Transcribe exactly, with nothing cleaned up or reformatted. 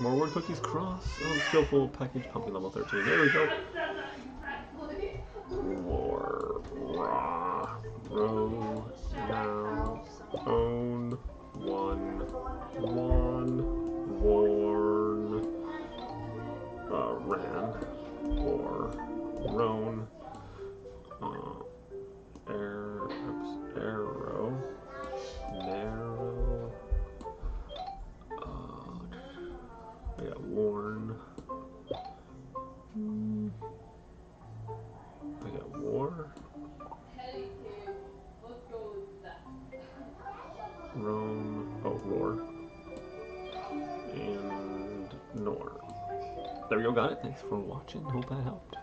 more WordCookies Cross. Oh, Skillful package pumpkin level thirteen. There we go. War, raw, row, now, own, one, one, worn, uh, ran, or, roan, uh, air, oops, arrow, narrow, uh, I got worn, mm, I got war, roam, oh, roar, and nor. There we go, got it. Thanks for watching. Hope that helped.